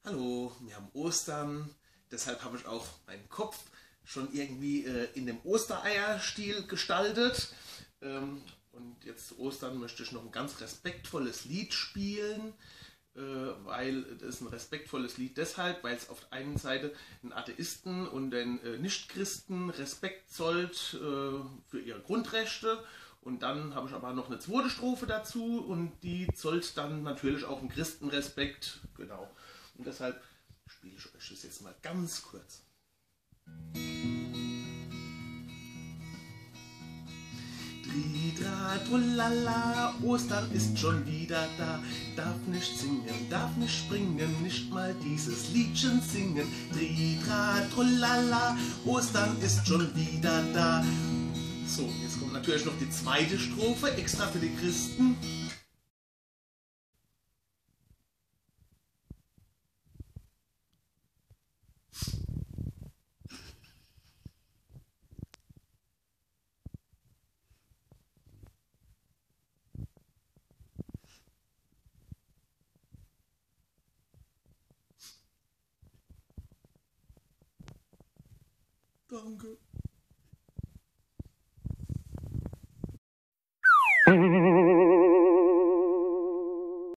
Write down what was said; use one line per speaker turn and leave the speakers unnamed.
Hallo, wir haben Ostern, deshalb habe ich auch meinen Kopf schon irgendwie in dem Ostereierstil gestaltet. Und jetzt zu Ostern möchte ich noch ein ganz respektvolles Lied spielen, weil das ist ein respektvolles Lied deshalb, weil es auf der einen Seite den Atheisten und den Nichtchristen Respekt zollt für ihre Grundrechte. Und dann habe ich aber noch eine zweite Strophe dazu und die zollt dann natürlich auch dem Christen Respekt. Genau. Und deshalb spiele ich euch das jetzt mal ganz kurz. Tridra, trullala, Ostern ist schon wieder da. Darf nicht singen, darf nicht springen, nicht mal dieses Liedchen singen. Tridra, trullala, Ostern ist schon wieder da. So, jetzt kommt natürlich noch die zweite Strophe, extra für die Christen. Danke.